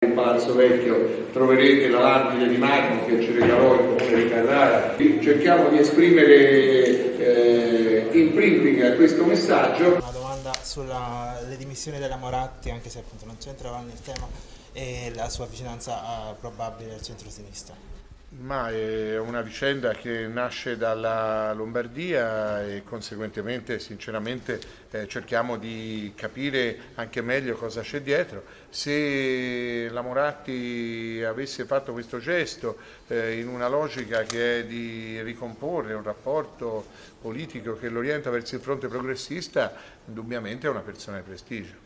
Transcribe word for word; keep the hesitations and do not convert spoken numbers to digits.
In Palazzo Vecchio troverete la lapide di marmo che ci regalò il Comune di Carrara. Cerchiamo di esprimere eh, in primis questo messaggio. Una domanda sulle dimissioni della Moratti, anche se appunto non c'entra nel tema, e la sua vicinanza a, probabile al centro-sinistra. Ma è una vicenda che nasce dalla Lombardia e conseguentemente, sinceramente, eh, cerchiamo di capire anche meglio cosa c'è dietro. Se la Moratti avesse fatto questo gesto eh, in una logica che è di ricomporre un rapporto politico che l'orienta verso il fronte progressista, indubbiamente è una persona di prestigio.